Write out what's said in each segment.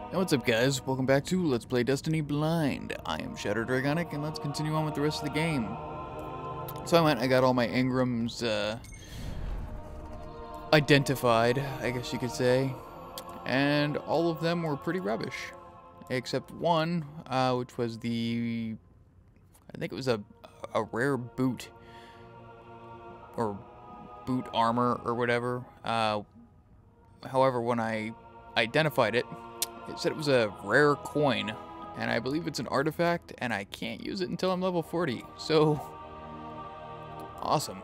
Hey, what's up guys? Welcome back to Let's Play Destiny Blind. I am ShadowDragonic and let's continue on with the rest of the game. So I got all my Engrams identified, I guess you could say. And all of them were pretty rubbish. Except one, which was I think it was a rare boot. Or boot armor or whatever. However, when I identified it, it said it was a rare coin, and I believe it's an artifact, and I can't use it until I'm level 40, so awesome.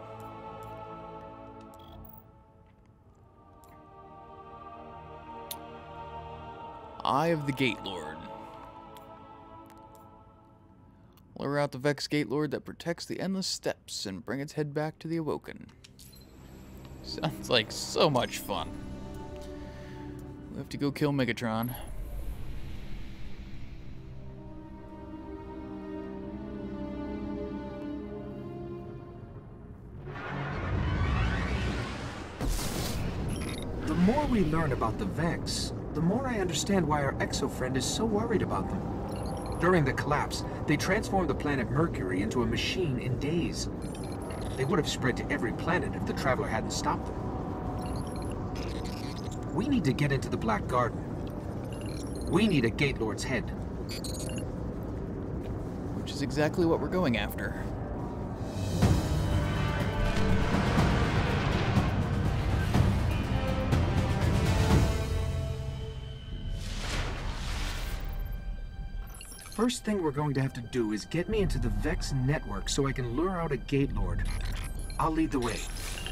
Eye of the Gate Lord. Lure out the Vex Gate Lord that protects the endless steps and bring its head back to the Awoken. Sounds like so much fun. We have to go kill Megatron. The more we learn about the Vex, the more I understand why our exo-friend is so worried about them. During the collapse, they transformed the planet Mercury into a machine in days. They would have spread to every planet if the Traveler hadn't stopped them. We need to get into the Black Garden. We need a Gate Lord's head. Which is exactly what we're going after. First thing we're going to have to do is get me into the Vex network so I can lure out a Gate Lord. I'll lead the way.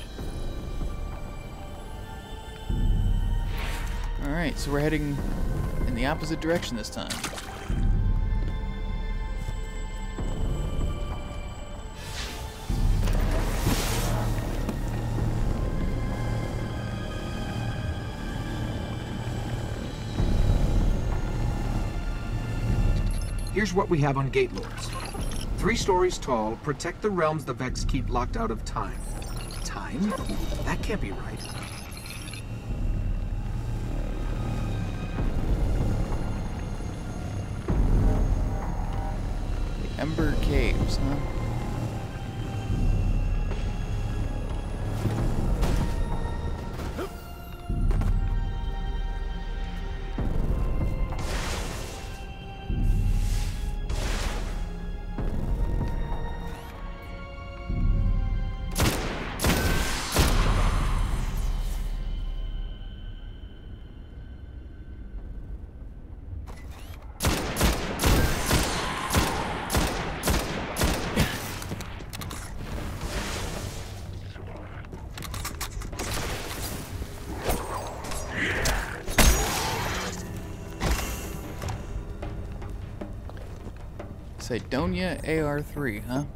Alright, so we're heading in the opposite direction this time. Here's what we have on Gate Lords. 3 stories tall, protect the realms the Vex keep locked out of time. Time? That can't be right. The Ember Caves, huh? Cydonia AR3, huh?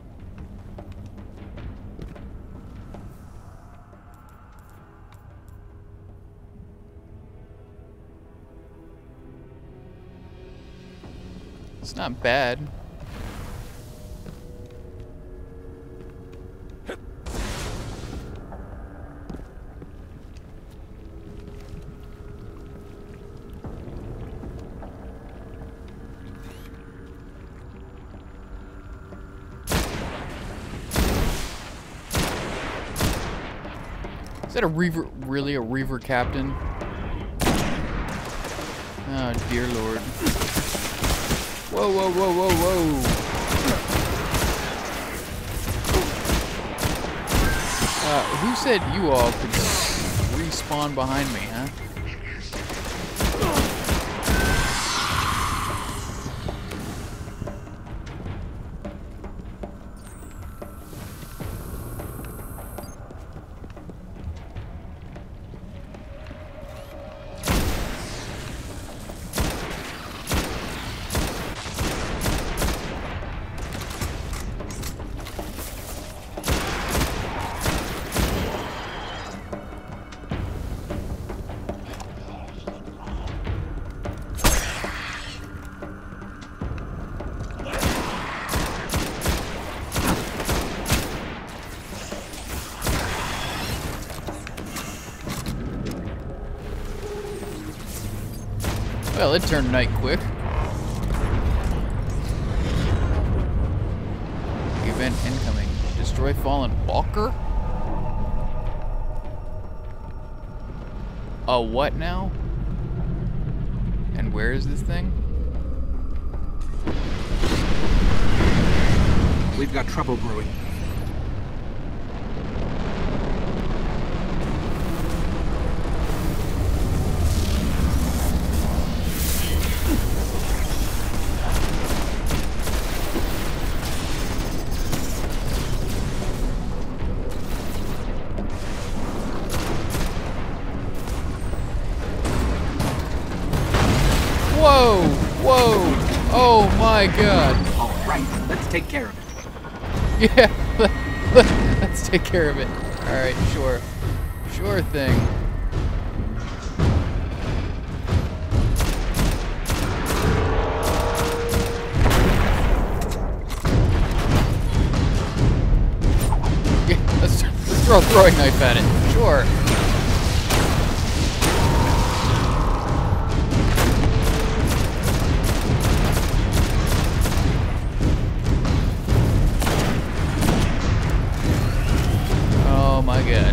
It's not bad. Is that a Reaver, really a Reaver captain? Oh dear lord. Whoa, whoa, whoa, whoa, whoa. Who said you all could respawn behind me, huh? Well, it turned night quick. Event incoming. Destroy fallen walker? A what now? And where is this thing? We've got trouble brewing. Whoa! Whoa! Oh my god! All right, let's take care of it. Yeah, let's take care of it. Alright, sure. Sure thing. Yeah, let's throw a throwing knife at it. Sure. Oh my god.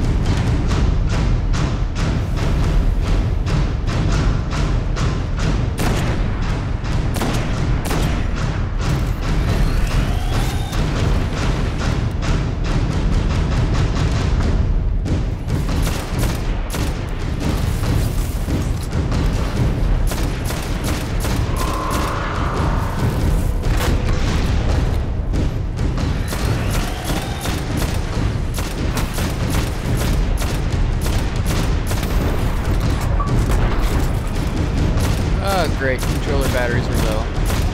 Oh, great. Controller batteries are low.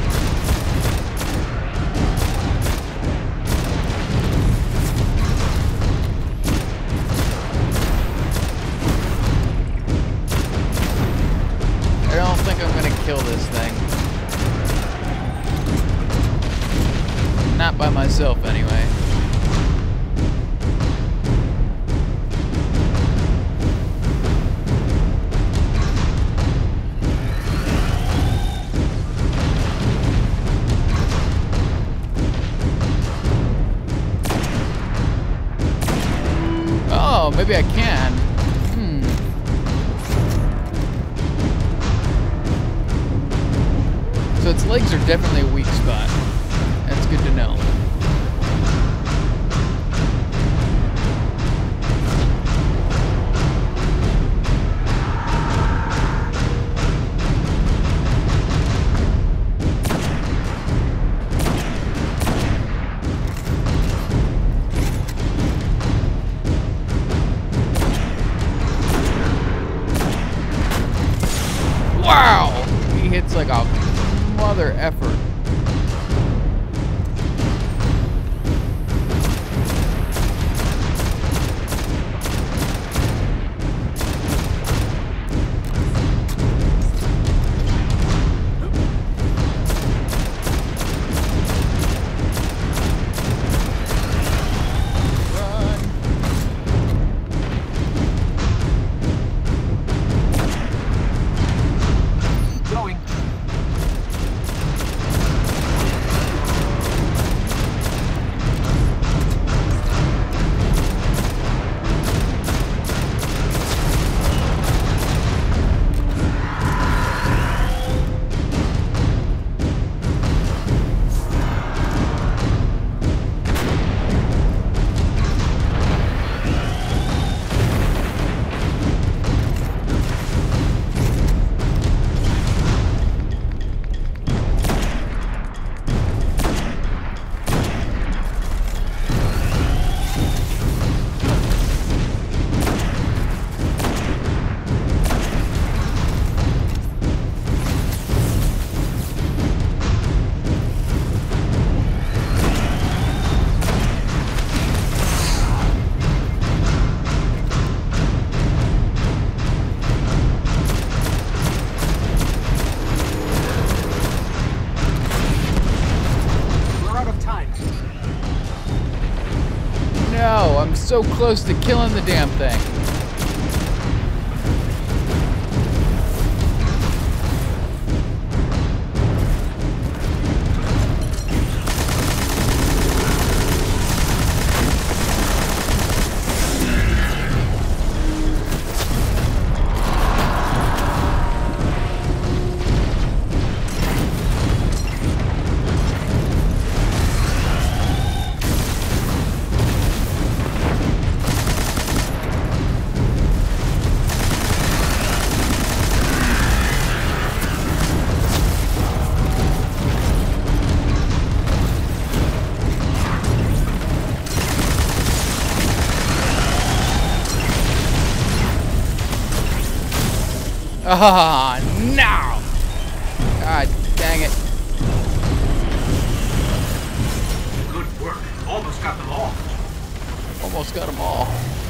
I don't think I'm gonna kill this thing. Not by myself, anyway. Oh, maybe I can. So its legs are definitely a weak spot. That's good to know. Wow! He hits like a mother effort. No, I'm so close to killing the damn thing. Ah, no! God dang it. Good work. Almost got them all. Almost got them all.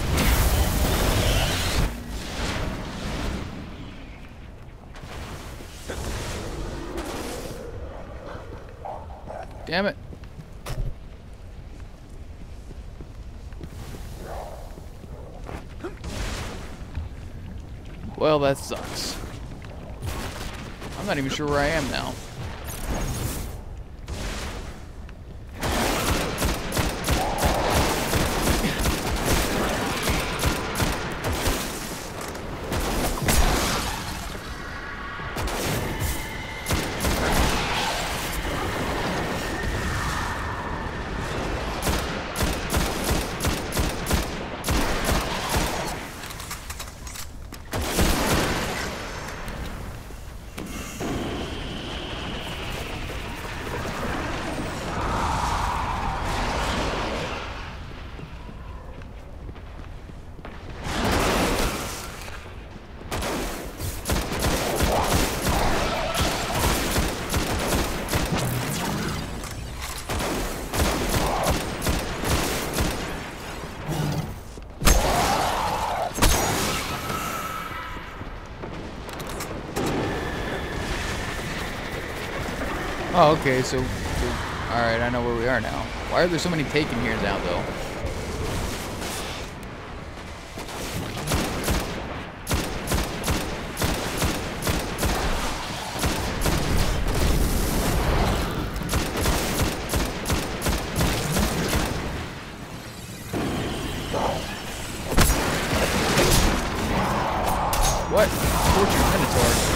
Damn it. Well, that sucks. I'm not even sure where I am now. Oh, okay, so alright, I know where we are now. Why are there so many taken here now, though? What? Torture Minotaur.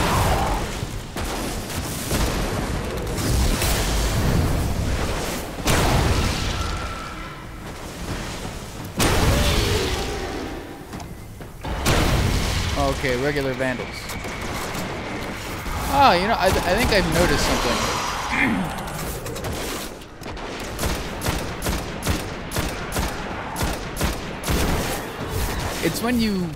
Okay, regular vandals. Oh, you know, I think I've noticed something. It's when you...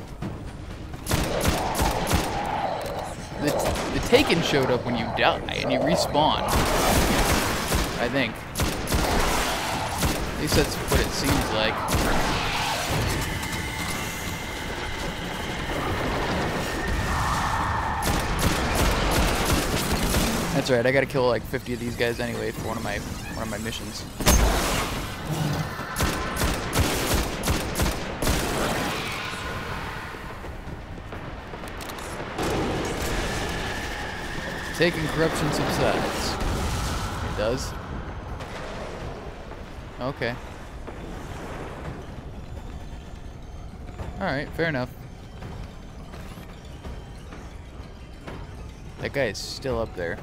The Taken showed up when you die, and you respawn. I think. At least that's what it seems like. That's right, I gotta kill like 50 of these guys anyway for one of my missions. Taking corruption subsides. It does? Okay. Alright, fair enough. That guy is still up there.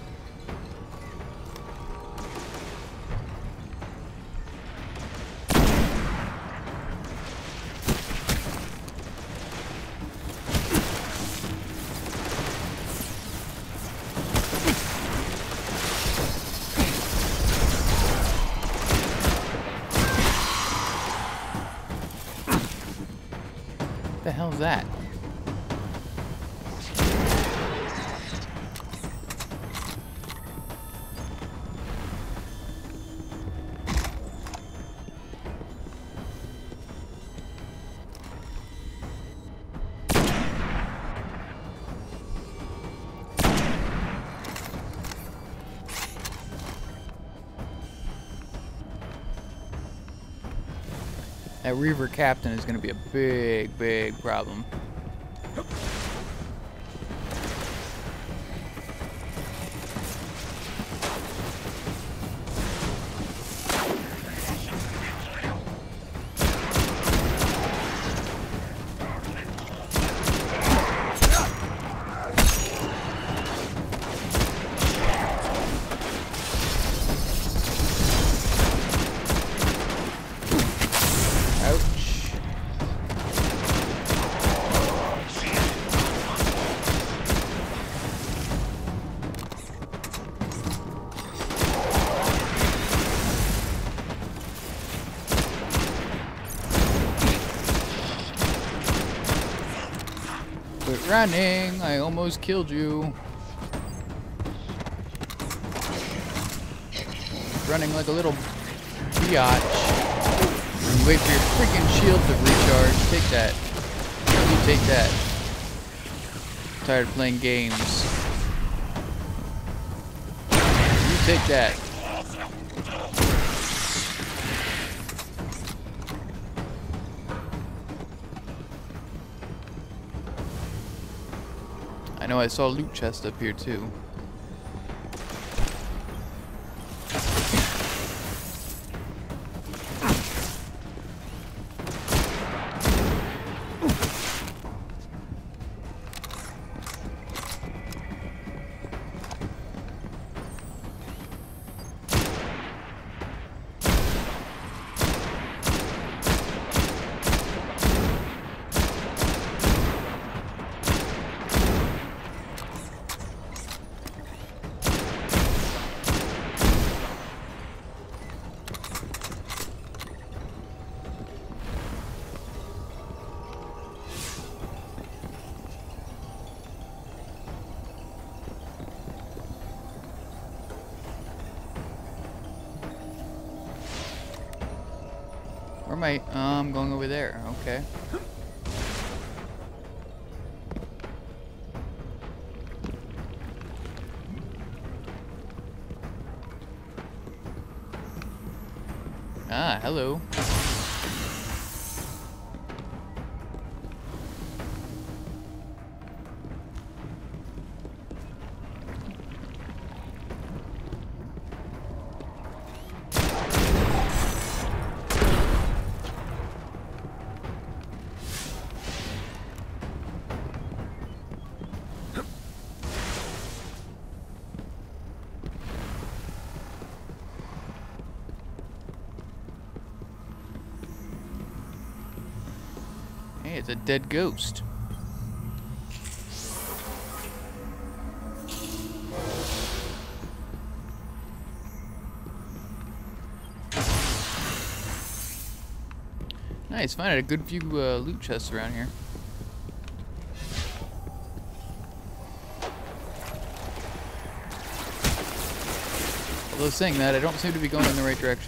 What the hell is that? That Reaver Captain is going to be a big, big problem. running. I almost killed you. Running like a little biatch. You wait for your freaking shield to recharge. Take that. You take that. I'm tired of playing games. You take that. I know I saw a loot chest up here too. Where am I? I'm going over there. Okay. Ah, hello. Hey, it's a dead ghost. Nice, finding a good few loot chests around here. Although saying that, I don't seem to be going in the right direction.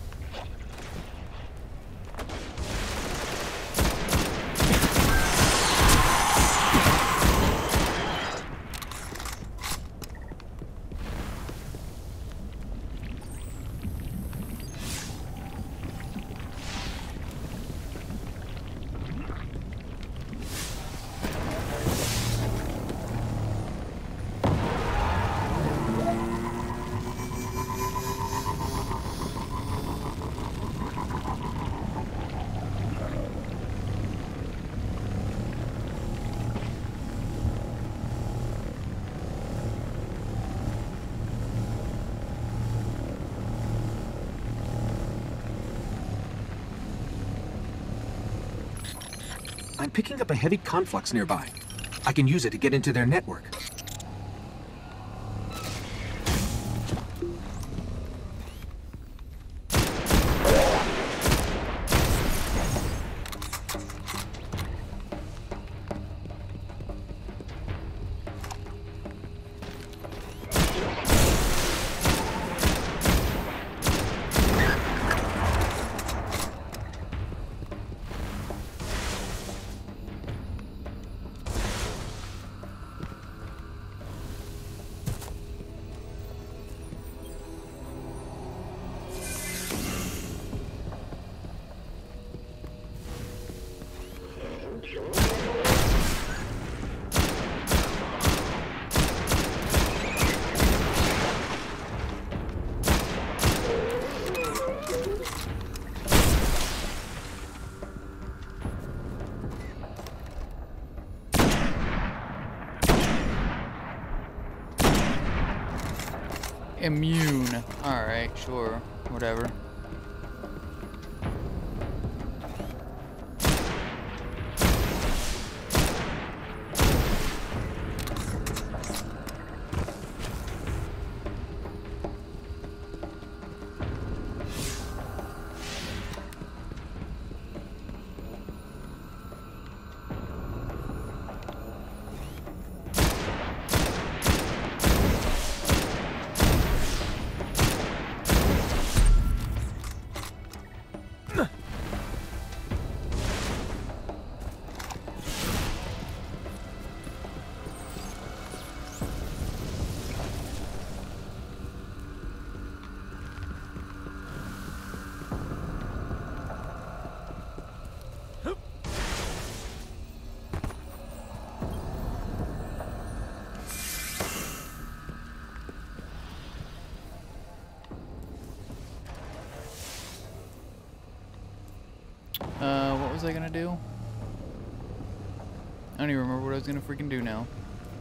I'm picking up a heavy conflux nearby. I can use it to get into their network. Immune. Alright, sure. Whatever. was I gonna do? I don't even remember what I was gonna freaking do now.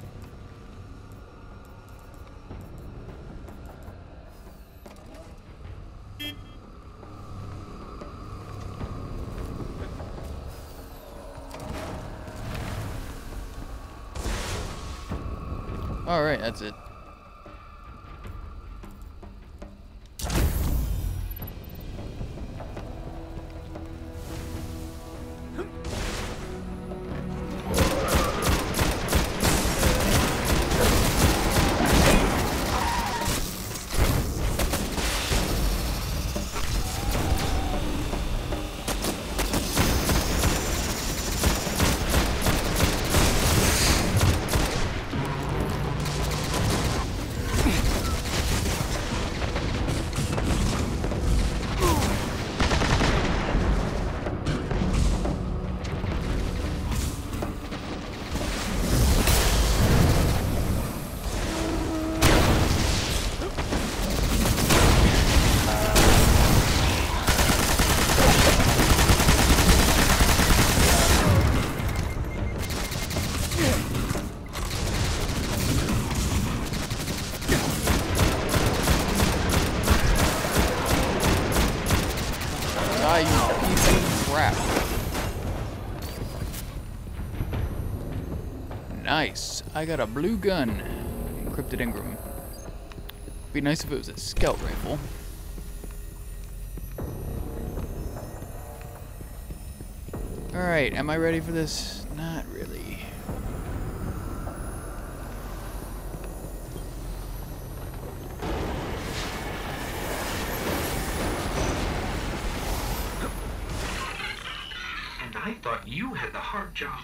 Alright, that's it. Die, you piece of crap. Nice. I got a blue gun. Encrypted Ingram. Be nice if it was a scout rifle. Alright, am I ready for this? Not really. I thought you had the hard job.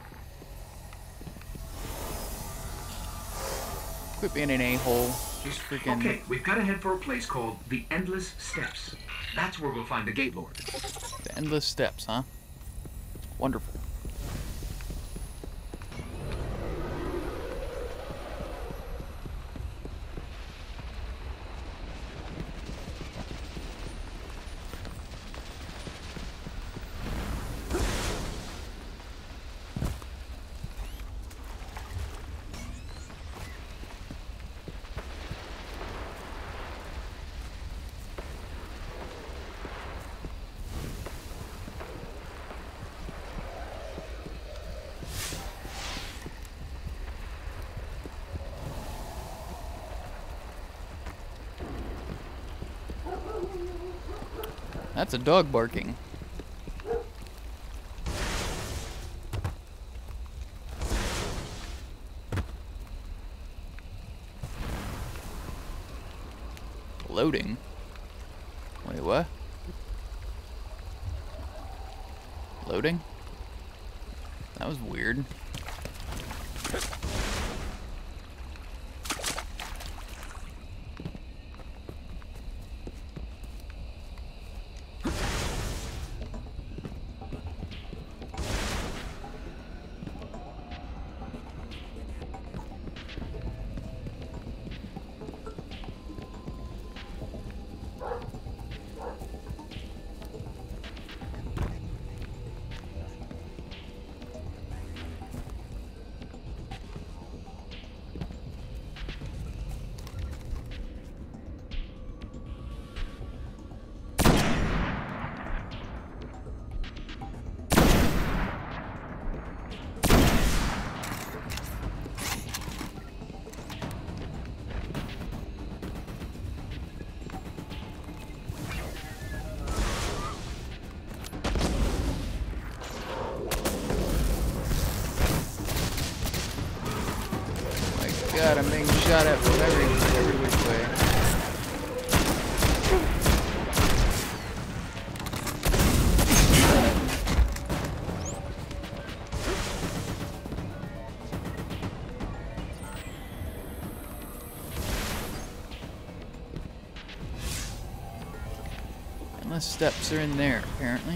Quit being an a-hole. Just freaking... Okay, we've got to head for a place called the Endless Steps. That's where we'll find the Gate Lord. The Endless Steps, huh? Wonderful. That's a dog barking. Loading? Wait, what? Loading? That was weird. God, I'm being shot at from every which way. Unless steps are in there, apparently.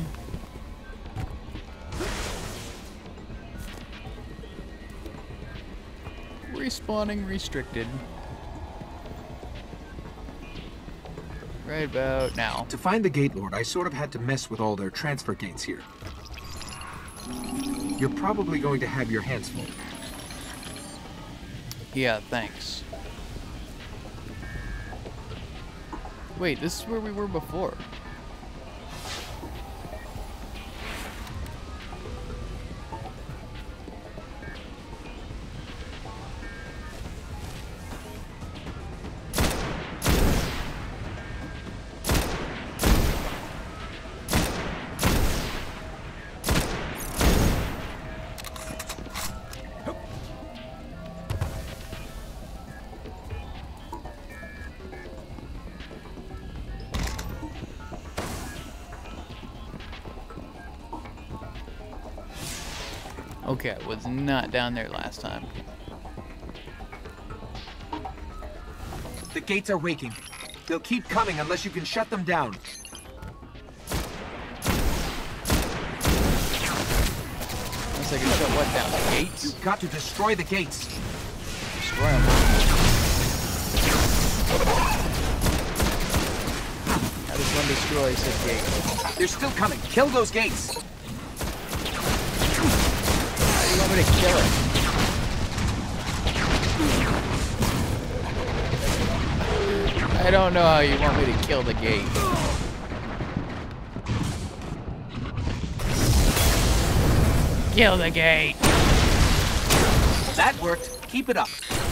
Respawning restricted. Right about now. To find the Gate Lord, I sort of had to mess with all their transfer gates here. You're probably going to have your hands full. Yeah, thanks. Wait, this is where we were before. Okay, I was not down there last time. The gates are waking. They'll keep coming unless you can shut them down. Unless I can shut what down? The gates? You've got to destroy the gates. Destroy them. How does one destroy said gate? They're still coming. Kill those gates. How do you want me to kill it? I don't know how you want me to kill the gate. Kill the gate! That worked. Keep it up.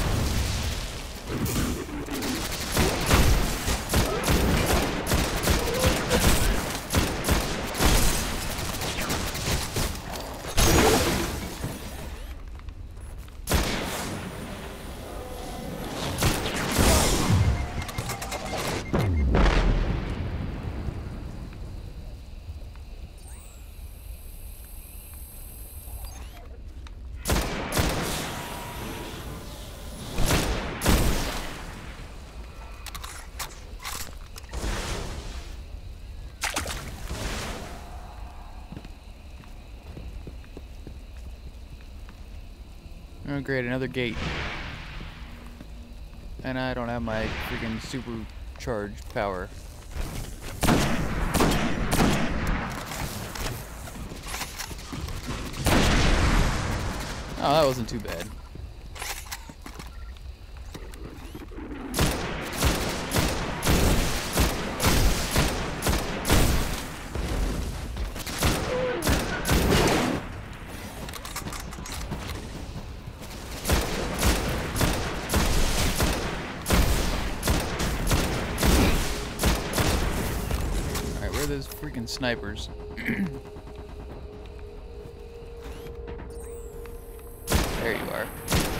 Oh great, another gate. And I don't have my freaking supercharged power. Oh, that wasn't too bad. Those freaking snipers. There you are.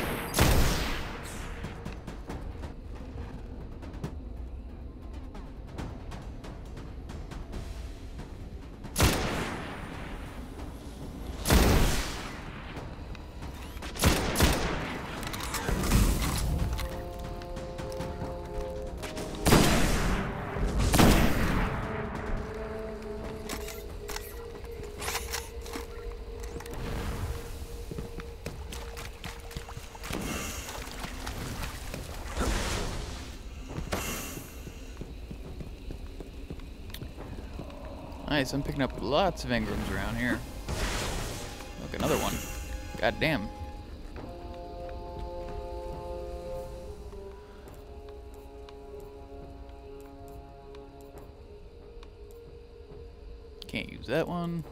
Nice, I'm picking up lots of engrams around here. Look, another one. God damn. Can't use that one.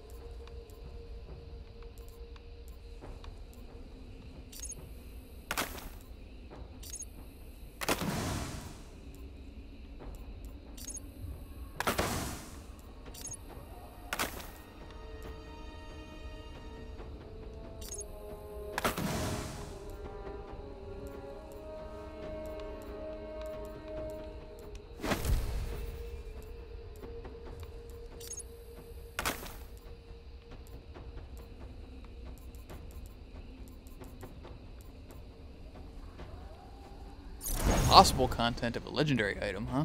Possible content of a legendary item, huh?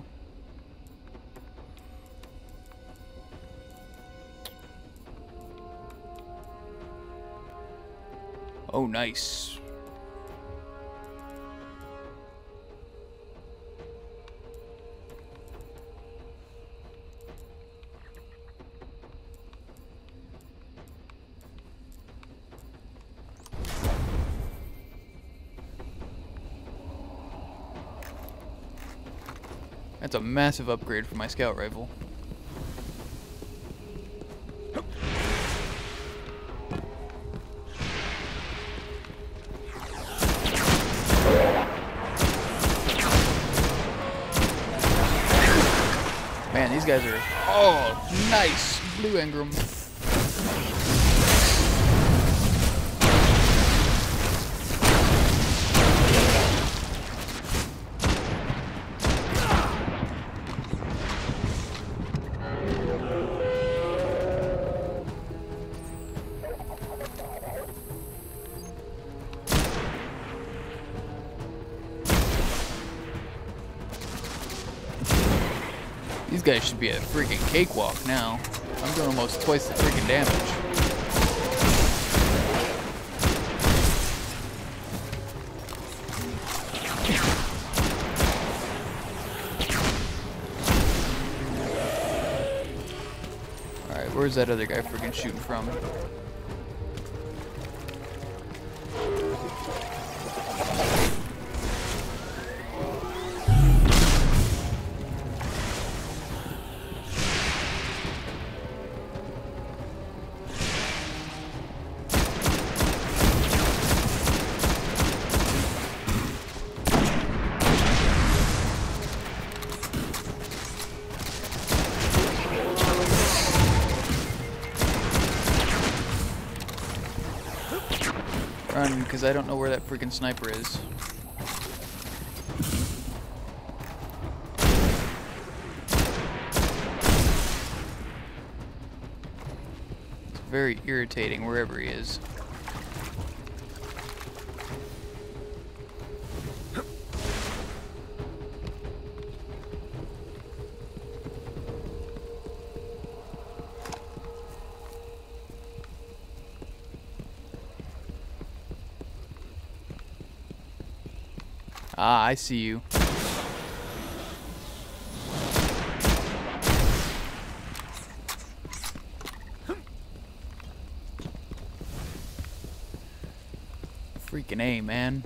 Oh, nice. That's a massive upgrade for my scout rifle. Man, these guys are... Oh, nice! Blue Engram. These guys should be a freaking cakewalk now. I'm doing almost twice the freaking damage. Alright, where's that other guy freaking shooting from? Run, because I don't know where that freaking sniper is. It's very irritating wherever he is. Ah, I see you. Freaking A, man.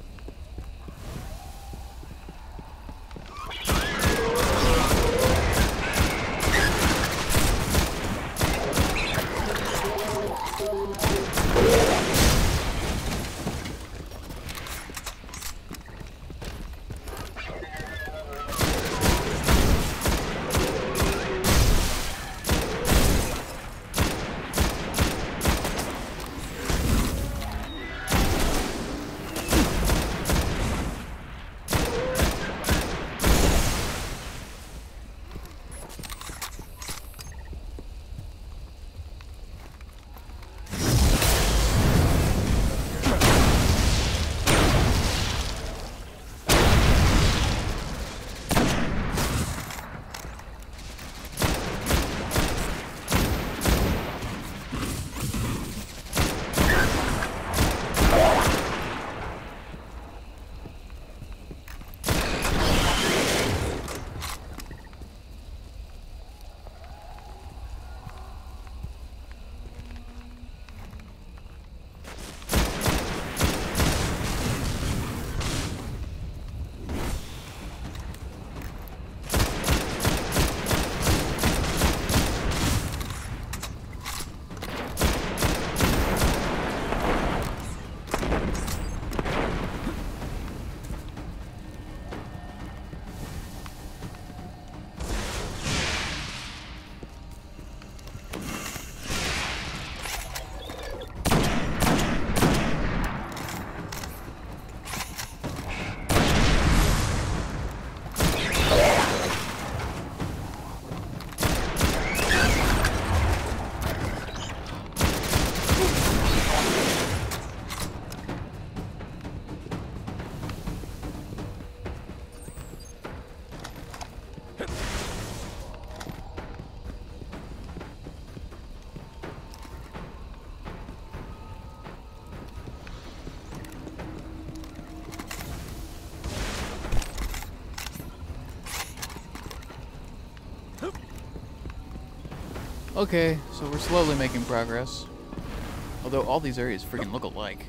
Okay, so we're slowly making progress. Although all these areas freaking look alike.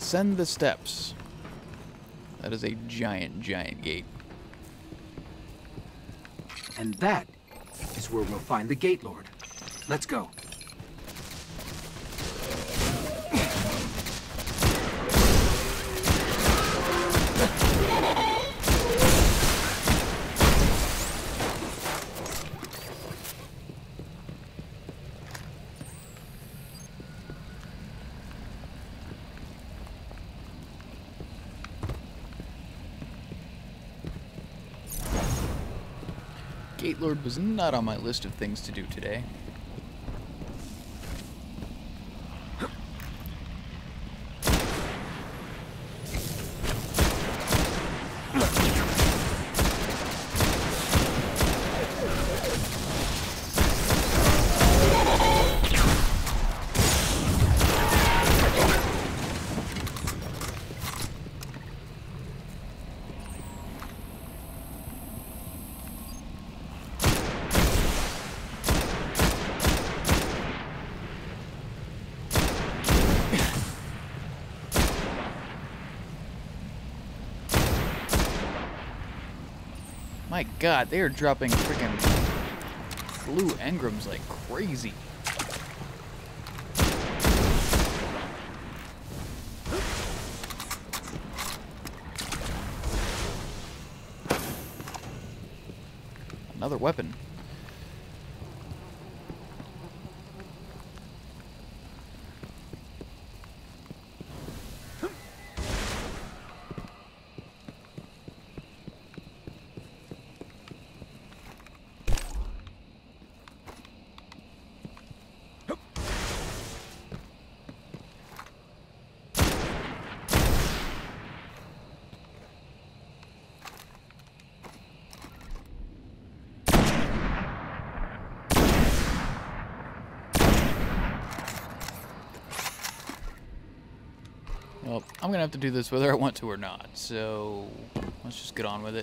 Ascend the steps. That is a giant, giant gate. And that is where we'll find the Gate Lord. Let's go. Gate Lord was not on my list of things to do today. My god, they are dropping freaking blue engrams like crazy. Another weapon. Well, I'm gonna have to do this whether I want to or not, so let's just get on with it.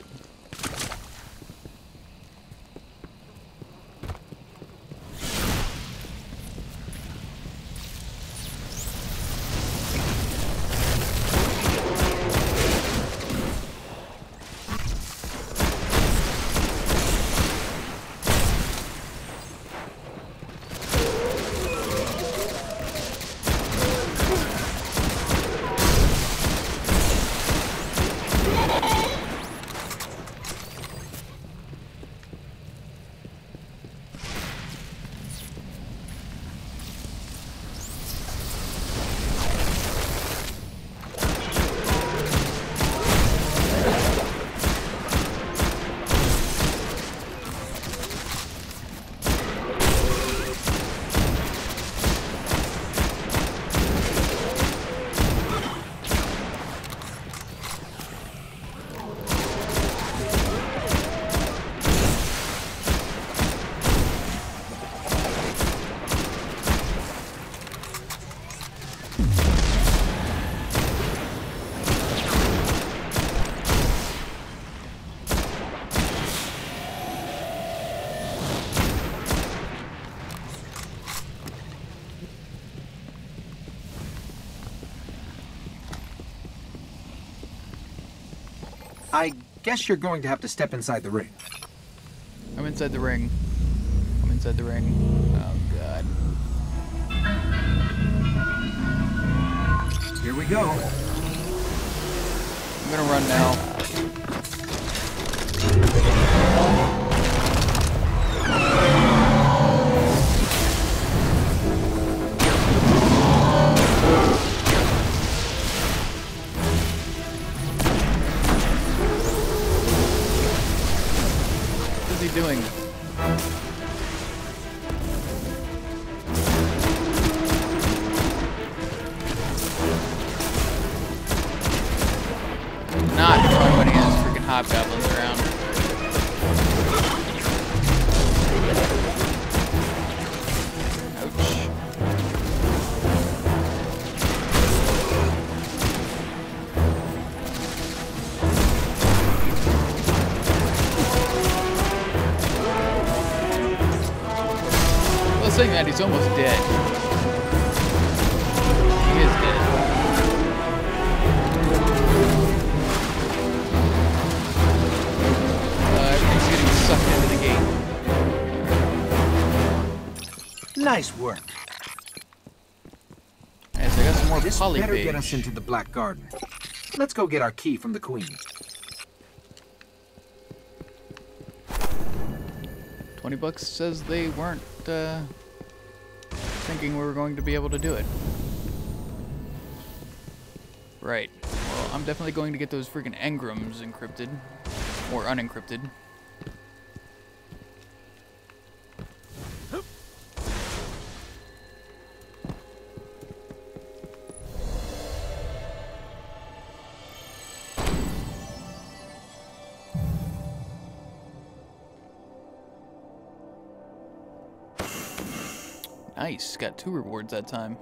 I guess you're going to have to step inside the ring. I'm inside the ring. I'm inside the ring. Oh, God. Here we go. I'm gonna run now. What is he doing? Not fun when he has freaking hobgoblins around. Ouch. Well, saying that, he's almost dead. He is dead. Nice work. Alright, so I got some more This poly better beige. get us into the Black Garden. Let's go get our key from the Queen. 20 bucks says they weren't thinking we were going to be able to do it. Right. Well, I'm definitely going to get those freaking engrams encrypted. Or unencrypted. Nice, got 2 rewards that time.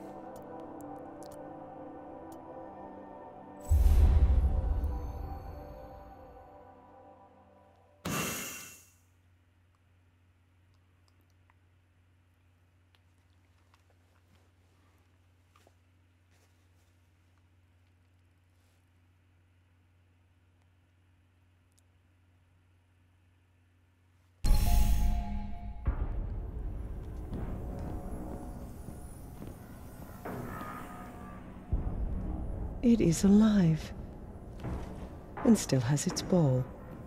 It is alive, and still has its ball.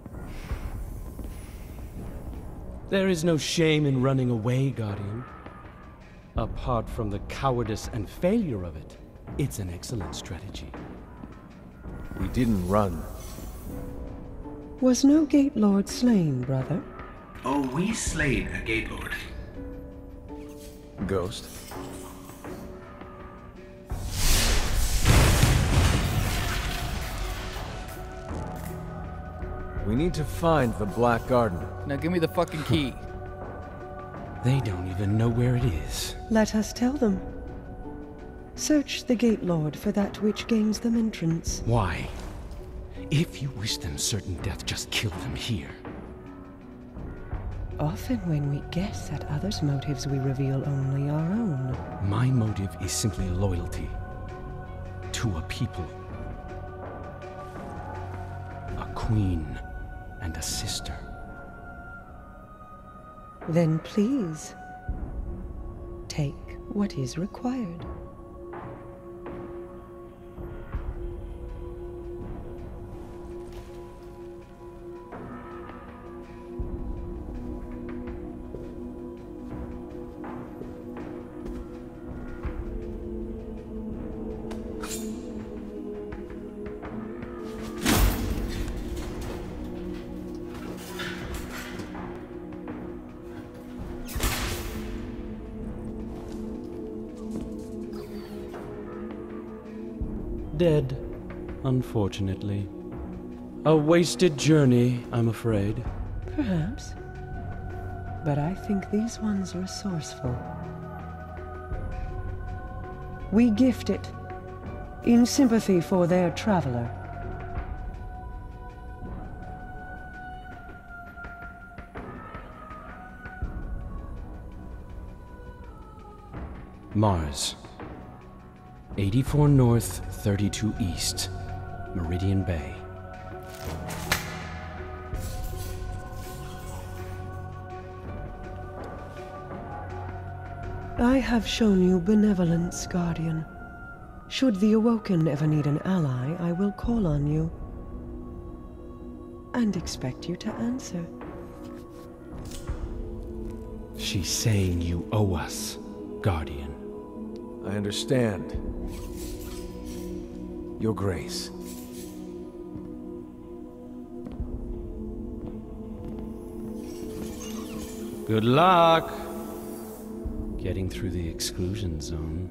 There is no shame in running away, Guardian. Apart from the cowardice and failure of it, it's an excellent strategy. We didn't run. Was no Gate Lord slain, brother? Oh, we slayed a Gate Lord. Ghost. We need to find the Black Garden. Now give me the fucking key. They don't even know where it is. Let us tell them. Search the Gate Lord for that which gains them entrance. Why? If you wish them certain death, just kill them here. Often when we guess at others' motives, we reveal only our own. My motive is simply loyalty to a people. A queen and a sister. Then please, take what is required. Dead, unfortunately. A wasted journey, I'm afraid. Perhaps. But I think these ones are resourceful. We gift it, in sympathy for their traveler. Mars. 84 North, 32 East, Meridian Bay. I have shown you benevolence, Guardian. Should the Awoken ever need an ally, I will call on you. And expect you to answer. She's saying you owe us, Guardian. I understand. Your Grace. Good luck getting through the exclusion zone.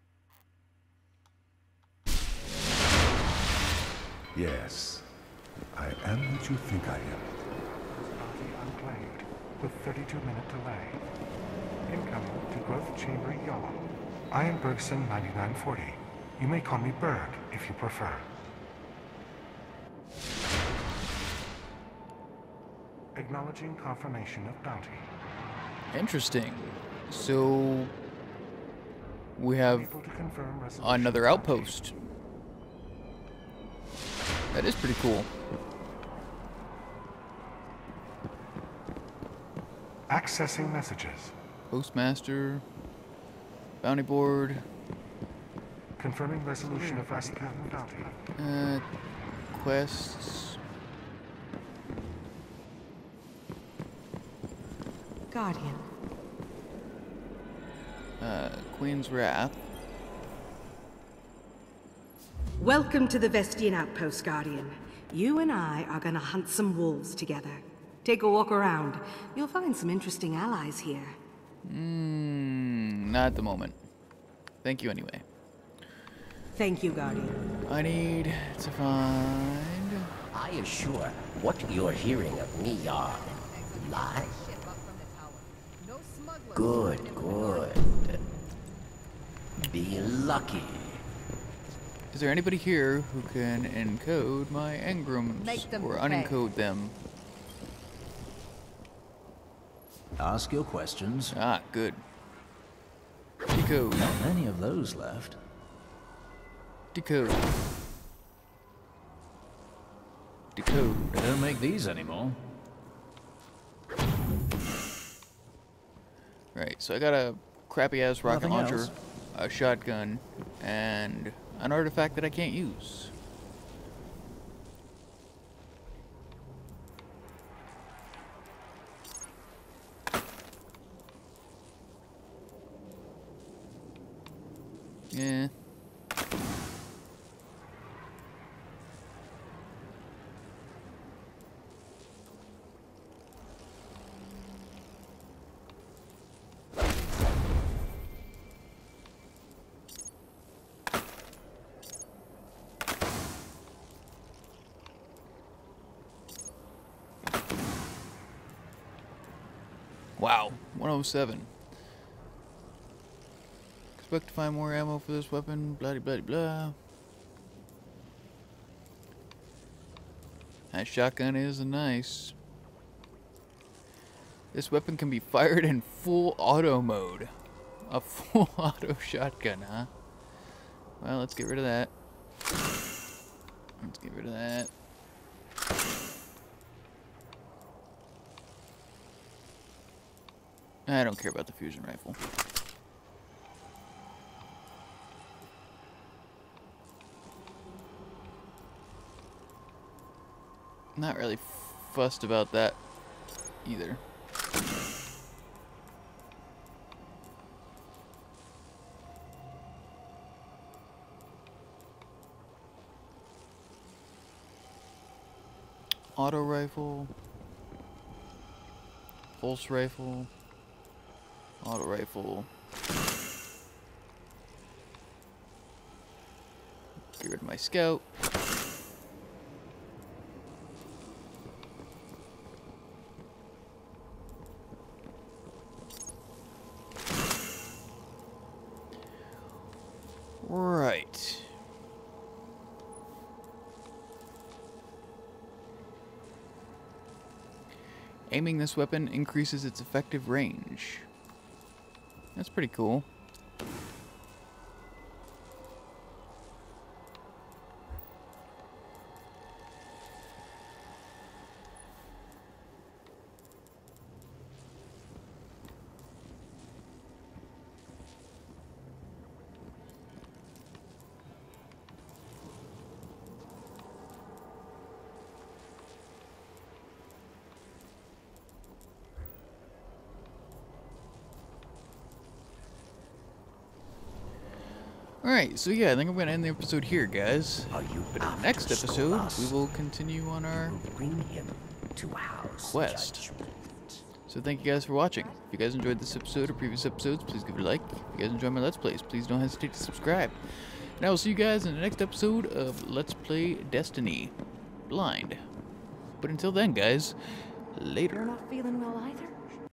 Yes. I am what you think I am. Bounty unclaimed with 32-minute delay. Incoming to growth chamber yaw. I am Bergson 9940. You may call me Berg if you prefer. Acknowledging confirmation of bounty. Interesting. So we have Able to confirm resolution another of bounty. outpost. That is pretty cool. Accessing messages. Postmaster, bounty board, Confirming resolution of bounty. quests. Guardian. Queen's Wrath. Welcome to the Vestian Outpost, Guardian. You and I are gonna hunt some wolves together. Take a walk around. You'll find some interesting allies here. Not at the moment. Thank you anyway. Thank you, Guardian. I need to find... I assure what you're hearing of me are lies. Good, good. Be lucky. Is there anybody here who can encode my engrams or unencode them? Ask your questions. Ah, good. Decode. Not many of those left. Decode. Decode. They don't make these anymore. Right, so I got a crappy ass rocket Nothing launcher, else? a shotgun, and an artifact that I can't use. Yeah. Wow, 107. Expect to find more ammo for this weapon, blah blah blah. That shotgun is nice. This weapon can be fired in full auto mode. A full auto shotgun, huh? Well, let's get rid of that. Let's get rid of that. I don't care about the fusion rifle. Not really fussed about that either. Auto rifle, pulse rifle, auto rifle. Get rid of my scout. Right. Aiming this weapon increases its effective range. That's pretty cool. Alright, so yeah, I think I'm going to end the episode here, guys. Are you Next episode, we will continue on our bring him to house quest. judgment. So thank you guys for watching. If you guys enjoyed this episode or previous episodes, please give it a like. If you guys enjoy my Let's Plays, please don't hesitate to subscribe. And I will see you guys in the next episode of Let's Play Destiny Blind. But until then, guys, later. You're not feeling well either?